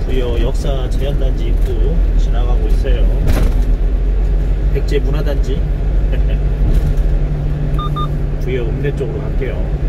주요 역사 자연단지 입구 지나가고 있어요. 백제 문화단지. 주요 읍내 쪽으로 갈게요.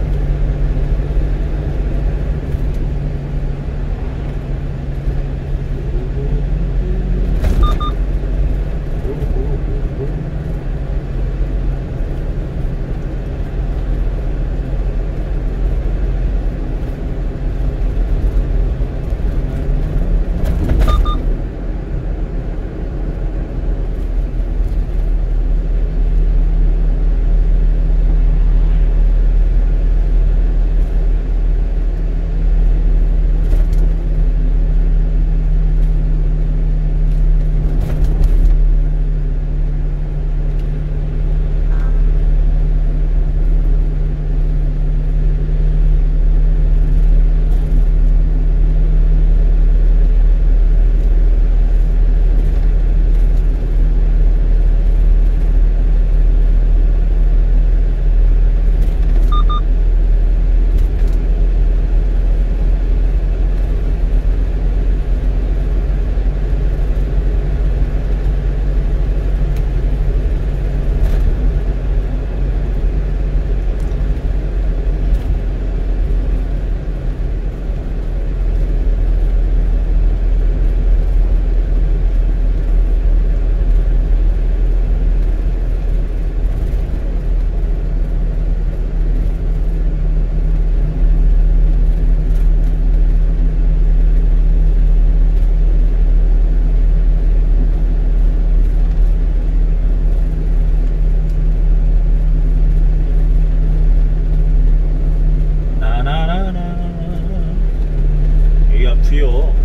주요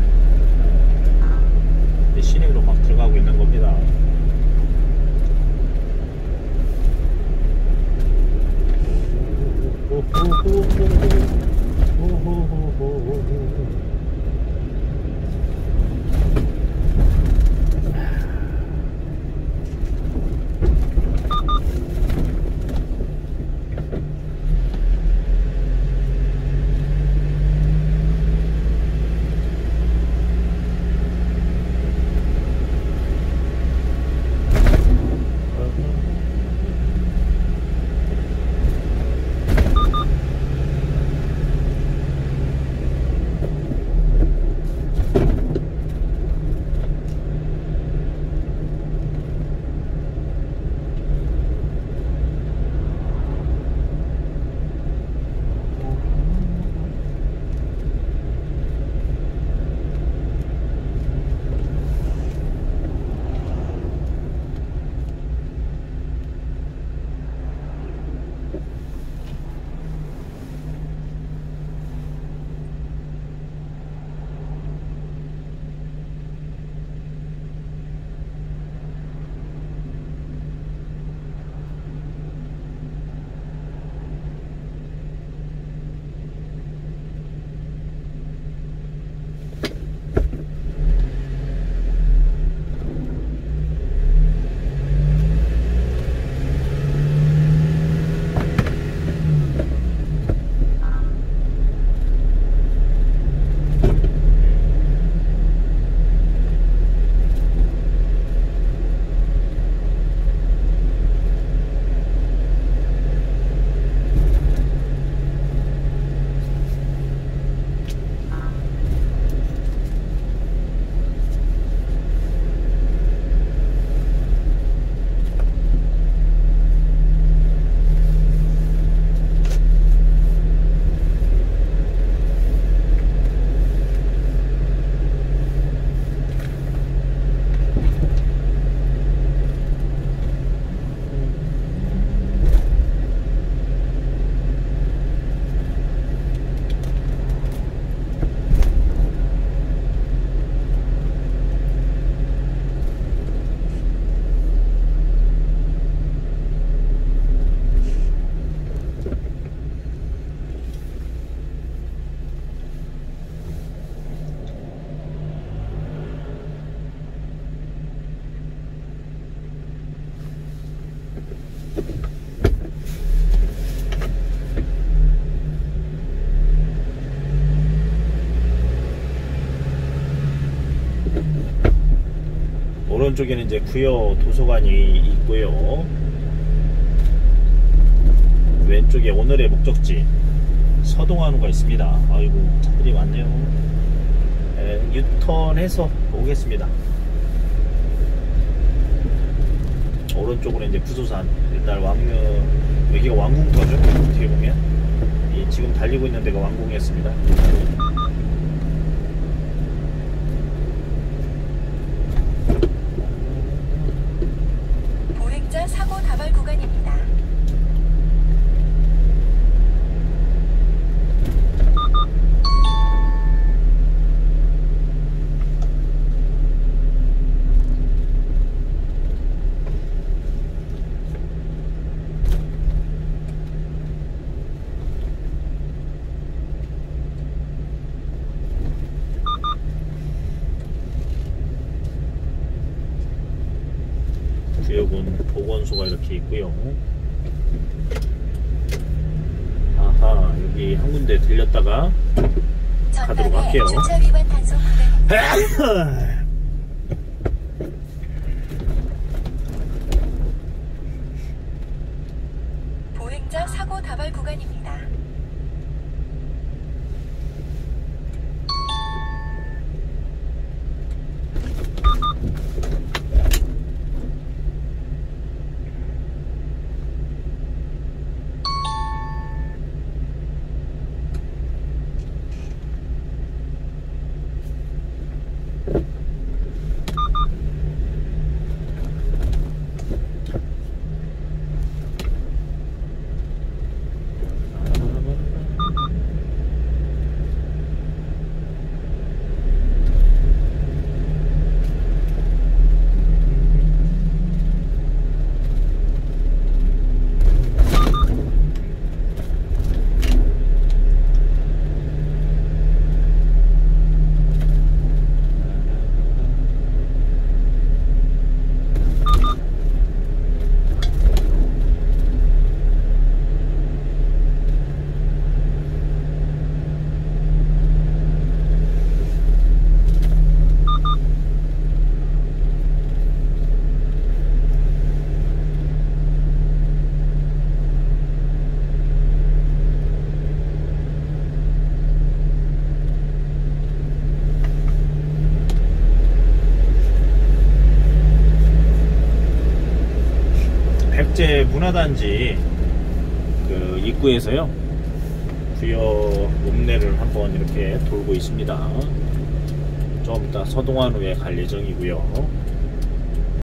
시내로 막 들어가고 있는 겁니다. 오른쪽에는 이제 부여 도서관이 있고요. 왼쪽에 오늘의 목적지 서동한우가 있습니다. 아이고 차들이 많네요. 유턴해서 오겠습니다. 오른쪽으로 이제 부소산, 옛날 여기가 왕궁터죠. 어떻게 보면 지금 달리고 있는 데가 왕궁이었습니다. 보행자 사고 다발 구간입니다. 구역은 보건소가 이렇게 있고요. 아하, 여기 한 군데 들렸다가 가도록 할게요. 주차 위반 단속 구간입니다. 보행자 사고 다발 구간입니다. 백제 문화단지 그 입구에서요 부여 읍내를 한번 이렇게 돌고 있습니다. 좀 이따 서동한우에 갈 예정이고요.